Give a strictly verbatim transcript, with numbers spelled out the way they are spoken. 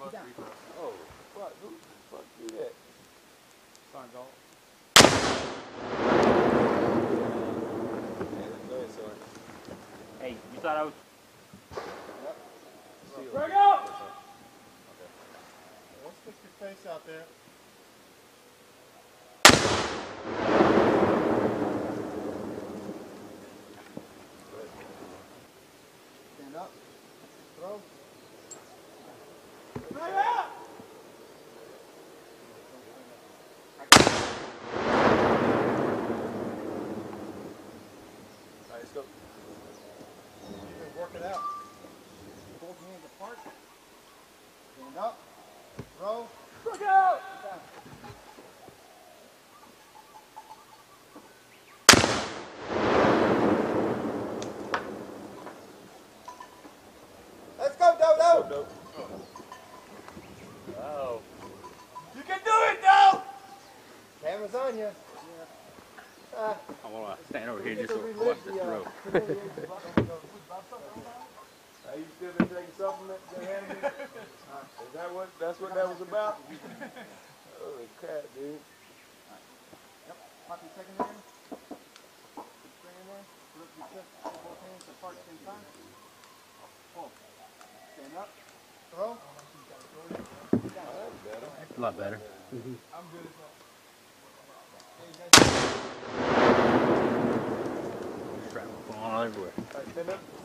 Oh, fuck, who the fuck do that? Sorry, dog. Hey, you thought I was... Yep. Break out! Okay. Let's stick your face out there. Stand up. Throw. Break out! Alright, let's go. You can work it out. Both hands apart. Stand up. Throw. Break out! Down. Let's go, Dodo! Go, Oh. You can do it, Dodo! Camera's on you. Uh, I want to stand over here you just get to to watch relive this the, uh, road. humiliation of the- Are you still been taking supplements? They had me? Is that what, that's what that was about? Holy crap, dude. Yep. Pop your second hand. Stay in there. Lift your chest. Put both hands apart at the same time. Pull. Stand up. Throw. That's better. A lot better. I'm good as well. Strap all everywhere. Alright, stand up.